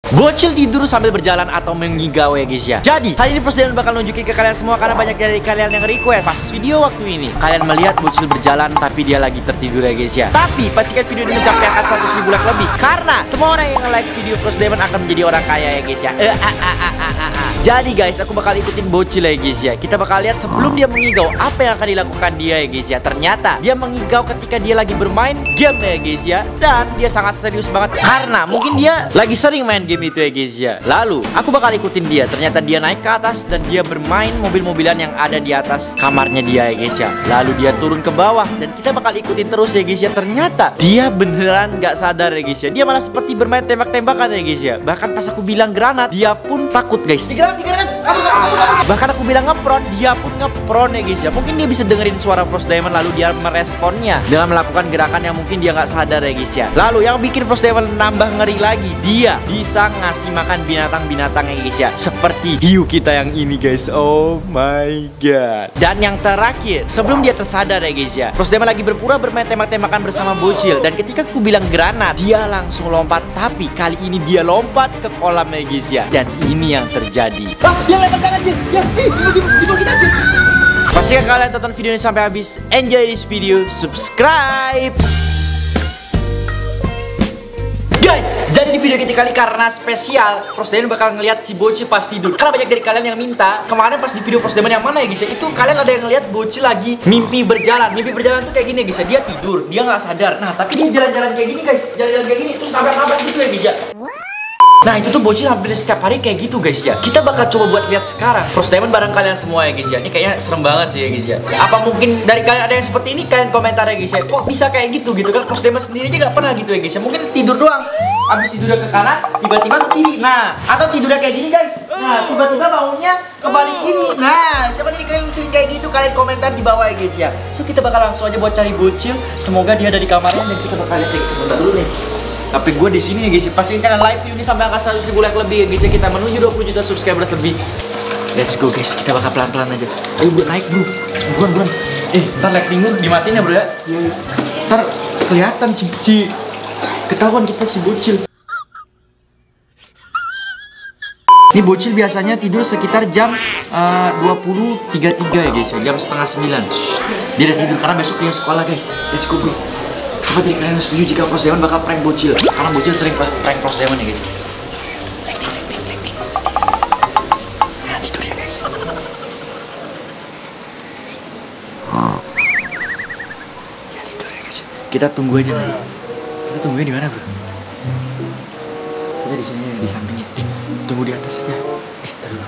Bocil tidur sambil berjalan atau mengigau ya guys ya. Jadi hari ini First Diamond bakal nunjukin ke kalian semua karena banyak dari kalian yang request pas video waktu ini. Kalian melihat Bocil berjalan tapi dia lagi tertidur ya guys ya. Tapi pastikan video ini mencapai angka 100.000 like lebih karena semua orang yang nge-like video First Diamond akan menjadi orang kaya ya guys ya. Jadi guys, aku bakal ikutin Bocil ya guys ya. Kita bakal lihat sebelum dia mengigau apa yang akan dilakukan dia ya guys ya. Ternyata dia mengigau ketika dia lagi bermain game ya guys ya. Dan dia sangat serius banget karena mungkin dia lagi sering main game itu ya guys ya. Lalu aku bakal ikutin dia. Ternyata dia naik ke atas dan dia bermain mobil-mobilan yang ada di atas kamarnya dia ya guys ya. Lalu dia turun ke bawah dan kita bakal ikutin terus ya guys ya. Ternyata dia beneran gak sadar ya guys ya. Dia malah seperti bermain tembak-tembakan ya guys ya. Bahkan pas aku bilang granat, dia pun takut guys. Bahkan aku bilang ngepron, dia pun ngepron ya guys ya. Mungkin dia bisa dengerin suara First Diamond lalu dia meresponnya dengan melakukan gerakan yang mungkin dia gak sadar ya guys ya. Lalu yang bikin First Diamond nambah ngeri lagi, dia bisa ngasih makan binatang-binatang ya guys ya. Seperti hiu kita yang ini guys. Oh my god. Dan yang terakhir, sebelum dia tersadar ya guys ya, First Diamond lagi berpura bermain tembak-tembakan bersama Bocil. Dan ketika aku bilang granat, dia langsung lompat. Tapi kali ini dia lompat ke kolam ya guys ya. Dan ini yang terjadi. Dia lempar granat Cil. Ya, di kita Cil. Pastikan kalian tonton video ini sampai habis. Enjoy this video, subscribe. Guys, jadi di video kita kali karena spesial First Diamond bakal ngeliat si Bocil pas tidur. Karena banyak dari kalian yang minta. Kemarin pas di video First Diamond yang mana ya guys ya, itu kalian ada yang ngeliat Bocil lagi mimpi berjalan. Mimpi berjalan tuh kayak gini ya guys ya. Dia tidur, dia nggak sadar. Nah tapi dia jalan-jalan kayak gini guys. Jalan-jalan kayak gini, terus nabrak-nabrak gitu ya guys ya. Nah itu tuh Bocil hampir setiap hari kayak gitu guys ya. Kita bakal coba buat lihat sekarang First Diamond bareng kalian semua ya guys ya. Ini kayaknya serem banget sih ya guys ya. Apa mungkin dari kalian ada yang seperti ini? Kalian komentar ya guys ya. Kok bisa kayak gitu kan First Diamond sendiri aja gak pernah gitu ya guys ya. Mungkin tidur doang, abis tidurnya ke kanan tiba-tiba ke kiri. Nah atau tidurnya kayak gini guys. Nah tiba-tiba bangunnya kebalik gini. Nah siapa dari kalian yang sering kayak gitu? Kalian komentar di bawah ya guys ya. So kita bakal langsung aja buat cari Bocil. Semoga dia ada di kamarnya dan kita bakal lihat ya guys. Sebentar dulu nih. Tapi gue di sini ya guys, pastiin kalian live view ini sampai angka 100.000 like lebih ya guys ya. Kita menuju 20 juta subscribers lebih. Let's go guys, kita bakal pelan-pelan aja. Ayo bro, naik bro. Buruan. Ntar lightning lu dimatiin ya bro ya. Iya. Ntar kelihatan si ketahuan kita si Bocil. Ini Bocil biasanya tidur sekitar jam 20.33 ya guys ya. Jam setengah 9. Dia udah tidur karena besok dia sekolah guys. Let's go bro. Siapa dari kalian setuju jika First Diamond bakal prank Bocil? Karena Bocil sering prank First Diamond ya guys. Tidur ya guys. Ya tidur ya guys. Kita tunggu aja nih. Kita tunggunya di mana bro? Kita di sini di sampingnya. Tunggu di atas aja. Taruh.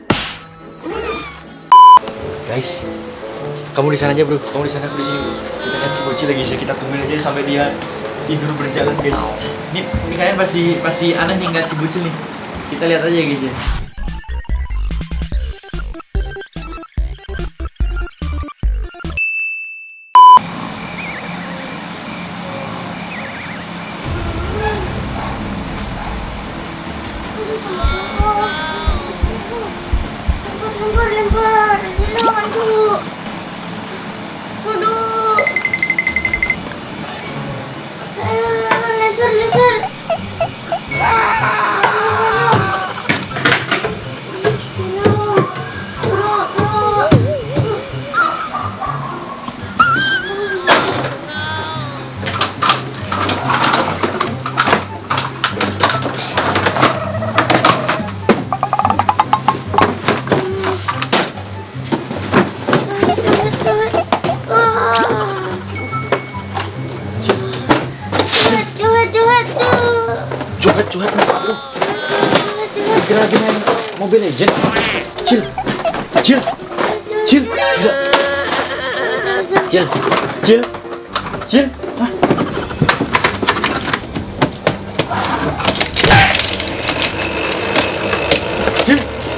Guys, kamu di sana aja bro. Kamu di sana, aku di sini bro. Kita lihat si Bocil lagi sih. Kita tungguin aja sampai dia tidur berjalan guys. Ini kalian pasti aneh nih ngeliat si Bocil nih. Kita lihat aja guys ya. Lempar sini masuk. Duduk. Laser. Cuat nih bro. Kira lagi main Mobile Legend. Cil. Hah? Cil.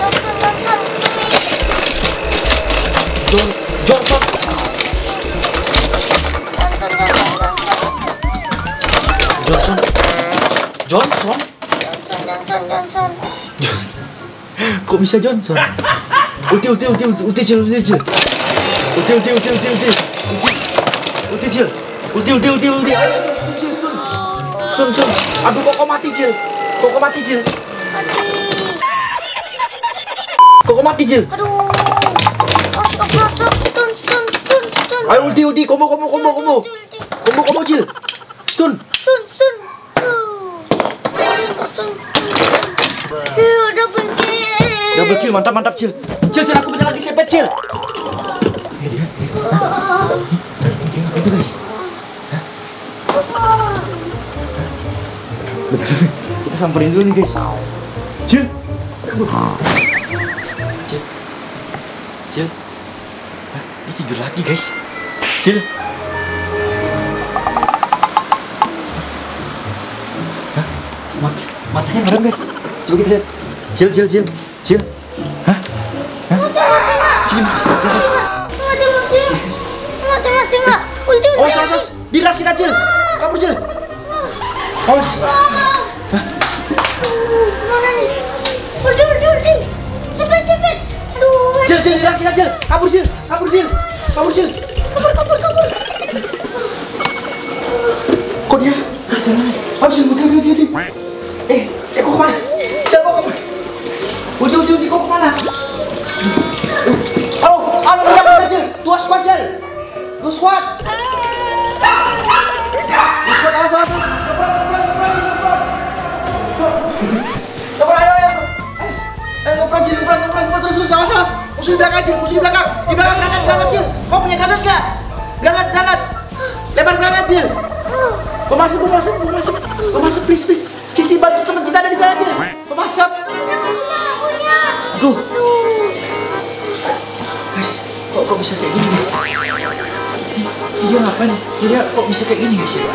Johnson. Kok bisa Johnson? Ulti Cil. Aduh kok mati Cil. Kok mati, Cil? Aduh. Stun. Ayo ulti, combo, Cil. Stun. Double kill, mantap, Cil. Cil, aku bentar lagi sepet, Cil. Itu guys. Bentar, kita samperin dulu nih guys. Cil. Cil. Ini tidur lagi guys. Cil. Matanya merem guys. Coba kita lihat. Cil. Hah? Cil. Mati nggak? Ulti. Awas. Diras kita, Cil. Kabur, Cil. Awas. Mana nih? Ulti. Cepet. Aduh. Cil, diras kita, Cil. Kabur, Cil. Kabur. Kok dia? Awas, Cil. Ulti. Kok kemana? Cil, kok kemana? Ulti, kok kemana? Halo, diras kita, Cil. Dua squad, Cil. Awas. Ngopran, Cil, terus, awas. Musuh di belakang, Cil, Di belakang granat, Cil. Kau punya granat nggak? Granat. Lebar granat, Cil. Kau masuk, please. Cil, bantu teman kita ada di sana, Cil. Kau masuk. Aduh. Guys, kok bisa kayak gini, guys? Dia ngapain? Dia kok bisa kayak gini, guys ya?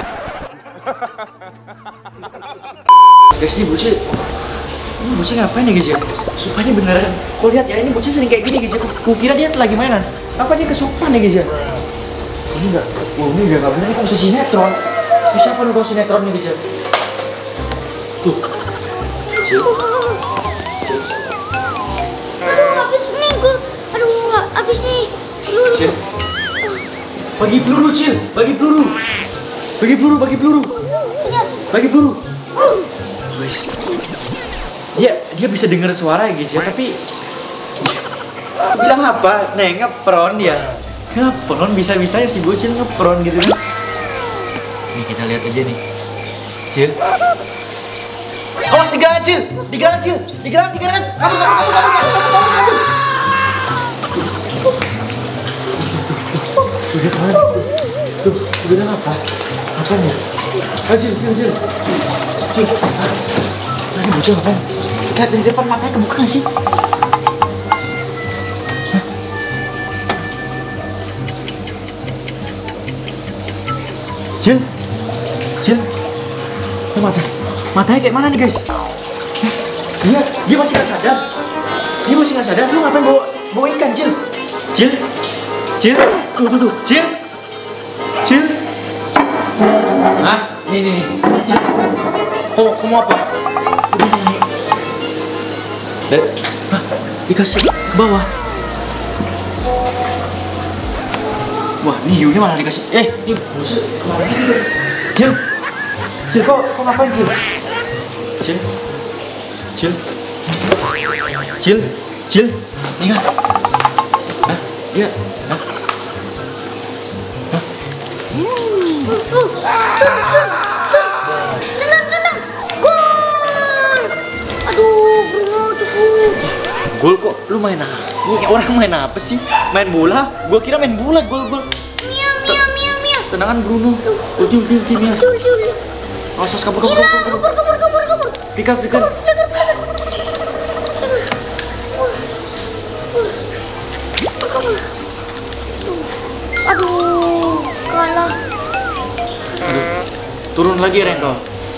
Guys, ini bocil ngapain ya guys ya? Sumpah ini beneran. Kau lihat ya, ini bocil sering kayak gini guys ya. Kukira dia lagi mainan. Apa dia kesupan ya guys ya? Ini enggak bener. Ini kok bisa sinetron? Ini siapa nih kalau sinetron nih guys ya? Tuh. Cil. Habis nih. Cil. Bagi peluru, Cil. Bagi peluru. Guys. Dia bisa dengar suara ya guys ya, tapi bilang apa? Ngepron dia. Ngepron bisa-bisanya si bocil ngepron gitu kan. Nih kita lihat aja nih. Cil. Awas, di granat, Cil. Kabur. Tuh, bilang apa? Apanya? Cil. Ini bocil ngapain? Lihat dari depan matanya kebuka nggak sih? Hah? Cil. Matanya kayak mana nih guys? Dia masih nggak sadar. Lu ngapain bawa ikan, Cil? Tuh. Cil. Hah? Nih. Cil. Kau mau apa? Dikasih ke bawah. Wah, ini hiunya malah dikasih. Ini bosnya kemana ini guys? Cil, kok ngapain, Cil? Cil, ini kan? Hah? Iya. Hah? Tenang. Gol. Aduh, Bruno cukup. Gol kok? Lu main apa? Ini orang main apa sih? Main bola? Gua kira main bola, gol. Mia. Tenangan Bruno. Ulti Mia. Awas, kabur. Pikir. Aduh, kalah. Turun lagi Rengko.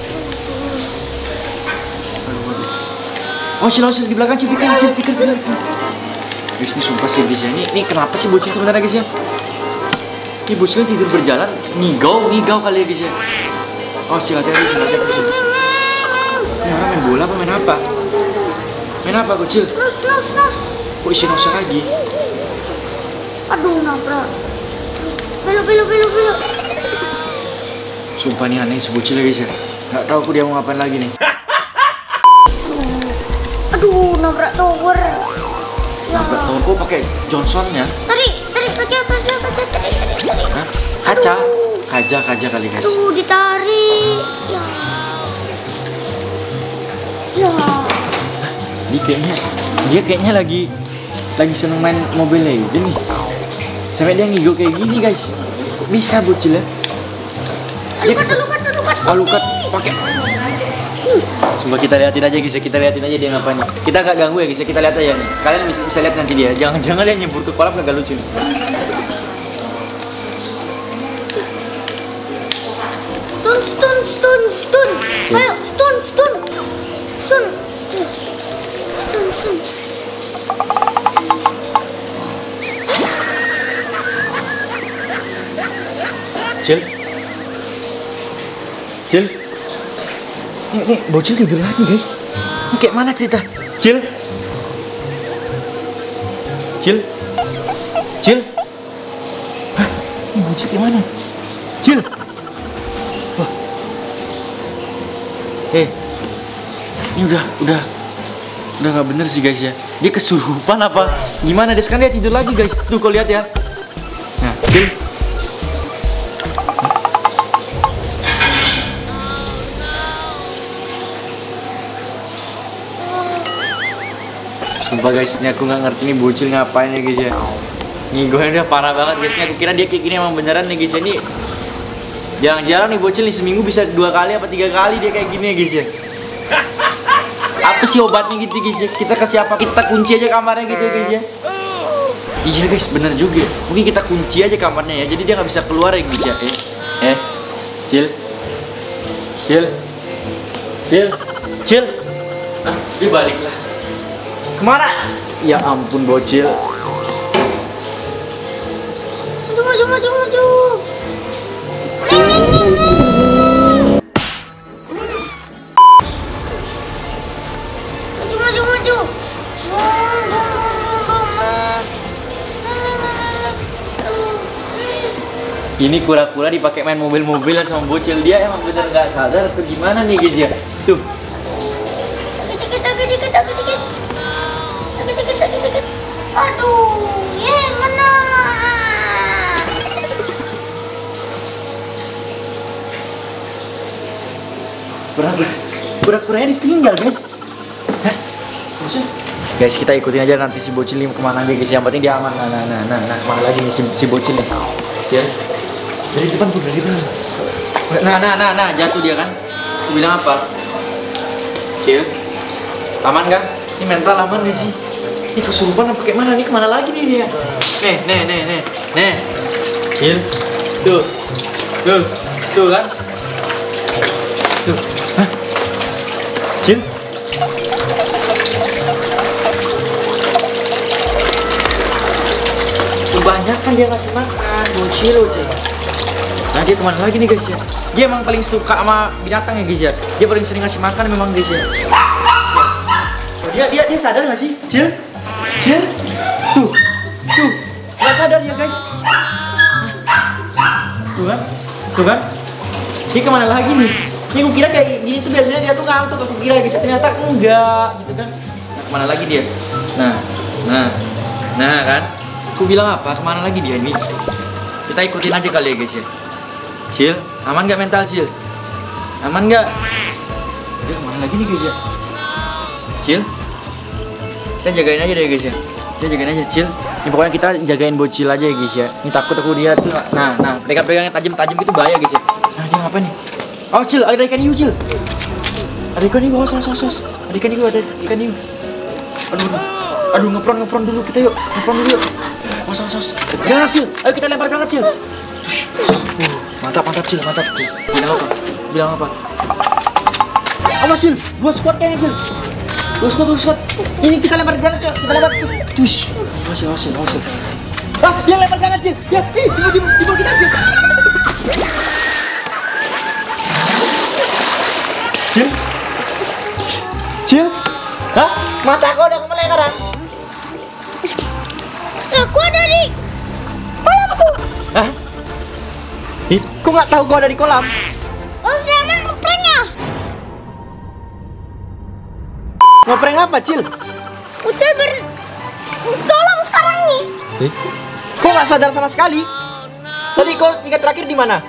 Oh, Cil di belakang, Cil, pikir. Guys, ini sumpah sih guys ya. Ini kenapa sih bocil sebenarnya guys ya? Ini bocilnya tidur berjalan, ngigau kali ya guys ya. Oh, Cil, hati-hati. Ini orang main bola apa main apa? Main apa kok, Cil? Nos. Kok isi nosnya lagi? Aduh, nabrak. Belok. Sumpah nih aneh si bocil ya guys ya. Gak tahu aku dia mau ngapain lagi nih. Aduh, nabrak tower. Ya. Nabrak tower. Oh, pakai Johnsonnya. Tarik kaca. Tarik. Hah? Kaca? Aduh. Kaca kali guys. Tuh, ditarik. Ya. Dia kayaknya lagi seneng main Mobile Legends nih. Sampai dia ngigo kayak gini guys. Kok bisa bocil ya? Lukat. Oh, lukat pakai. Coba kita liatin aja guys, kita liatin aja dia ngapain nih. Kita gak ganggu ya guys, kita lihat aja nih. Kalian bisa lihat nanti dia. Jangan dia nyebur ke kolam, gak lucu nih. Stun. Ayo, stun. Cil. Nih, bocil tidur lagi guys. Ini kayak mana cerita? Cil. Hah? Ini bocil kayak mana? Cil. Wah. Ini udah nggak bener sih guys ya. Dia kesurupan apa? Gimana deh sekarang dia tidur lagi guys. Tuh kau lihat ya. Nah, Cil. Sumpah guys, ini aku nggak ngerti nih bocil ngapain ya guys ya. Nih gue udah parah banget guys, ini aku kira dia kayak gini emang beneran nih guys ya. Ini jarang-jarang nih bocil nih seminggu bisa 2 kali apa 3 kali dia kayak gini ya guys ya. Apa sih obatnya gitu guys ya? Kita kasih apa? Kita kunci aja kamarnya gitu guys ya. Iya guys, bener juga. Mungkin kita kunci aja kamarnya ya, jadi dia nggak bisa keluar ya guys ya. Cil. Ah, dia balik lah. Kemana? Ya ampun bocil. Maju. Maju. Ini kura-kura dipakai main mobil-mobilan sama bocil. Dia emang bener nggak sadar atau gimana nih guys ya? Tuh. Dikit. Aduh, menang. Kura-kuranya ditinggal guys. Hah? Guys, kita ikutin aja nanti si bocil ini kemana dia guys. Yang penting dia aman. Nah, kemana lagi nih si bocil nih? Ya. Dari depan. Nah, jatuh dia kan? Aku bilang apa? Cil, aman kan? Ini mental aman gak sih? Ini kesurupan apa kayak mana nih? Kemana lagi nih dia? Nih. Cil, tuh kan? Tuh, hah? Cil? Kebanyakan dia ngasih makan, bocil. Nah, dia kemana lagi nih guys ya? Dia emang paling suka sama binatang ya guys ya. Dia paling sering ngasih makan memang guys ya. Dia sadar nggak sih? Cil? Tuh, nggak sadar ya guys. Tuh kan? Dia kemana lagi nih? Ini aku kira kayak gini tuh biasanya dia tuh ngantuk. Aku kira guys, ternyata enggak gitu kan? Nah, kemana lagi dia? Nah kan? Aku bilang apa? Kemana lagi dia ini? Kita ikutin aja kali ya guys ya. Cil, aman nggak mental Cil? Aman nggak? Dia kemana lagi nih guys ya? Cil, kita jagain aja deh guys ya. Kita jagain aja Cil. Ini pokoknya kita jagain bocil aja ya guys ya. Ini takut aku dia tuh. Nah, pegang-pegangnya tajam-tajam gitu bahaya guys ya. Nah, dia ngapain nih? Oh Cil, ada ikan hiu Cil. Ada ikan hiu, awas. Ada ikan hiu. Aduh, ngepron dulu kita yuk. Awas. Granat Cil, ayo kita lempar granat Cil. Mantap Cil. Bilang apa? Awas Cil, 2 squad kayaknya Cil. 2 squad. Ini kita lempar granat yuk, Cil. Tush. Awas. Ah, dia lempar granat Cil. Ya, di bawah kita Cil. Cil? Hah? Mata kau udah kemelengaran? Aku ada di kolamku. Hah? Kok nggak tahu kau ada di kolam? Oh, saya main ngepranknya. Ngeprank apa, Cil? Ucil tolong sekarang nih. Kok nggak sadar sama sekali? Tadi kau ingat terakhir di mana?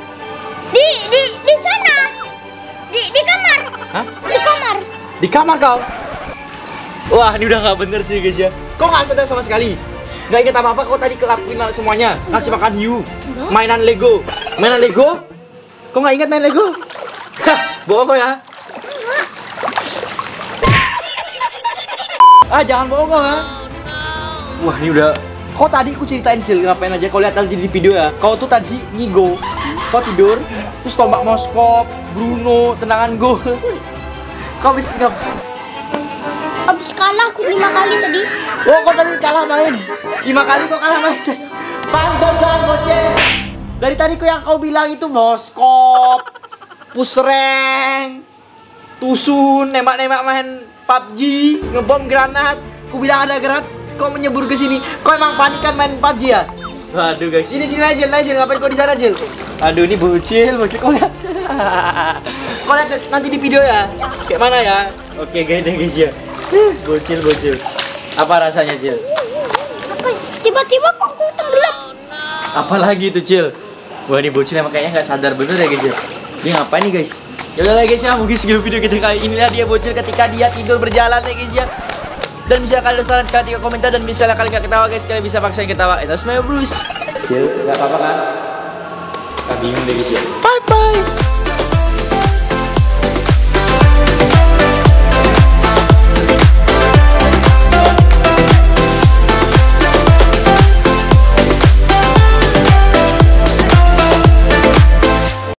Di sana. Di kamar. Hah? Di kamar. Di kamar kau? Wah, ini udah nggak bener sih guys ya. Kau nggak sadar sama sekali? Nggak ingat apa-apa kau tadi kelakuin semuanya? Ngasih makan hiu, mainan Lego. Mainan Lego? Kau nggak ingat main Lego? Hah, bohong kau ya? Ah, jangan bohong kau ya? Wah, ini udah. Kau tadi aku ceritain Cil, ngapain aja kau lihat nanti di video ya. Kau tuh tadi ngigo, kau tidur, terus tombak Moskop, Bruno, tendangan gol. Kau bisa nggak? Abis kalah aku 5 kali tadi. Oh, kau tadi kalah main 5 kali kau kalah main. Pantesan kau Cil. Dari tadi kau yang kau bilang itu Moskop, pusreng, tusun, nembak-nembak main PUBG, ngebom granat. Aku bilang ada granat, kau menyebur ke sini. Kau emang panikan main PUBG ya? Waduh guys, sini aja, ngapain kau di sana Jil? Aduh, ini bocil kau lihat. Kau lihat nanti di video ya. Kayak mana ya? Oke guys ya. Bocil. Apa rasanya Cil? Apa? Tiba-tiba kok aku tenggelam. Apalagi itu Cil? Wah, ini bocil emang kayaknya nggak sadar bener ya guys ya. Dia ngapain nih guys? Ya udah guys ya, mungkin segitu video kita kali ini. Inilah dia bocil ketika dia tidur berjalan ya guys ya. Dan misalnya kalian ada saran, kalian tinggal komentar. Dan misalnya kalian gak ketawa guys, kalian bisa paksain ketawa. Itu semua Bruce. Cil, gak apa-apa kan? Gak bingung deh guys ya. Bye bye.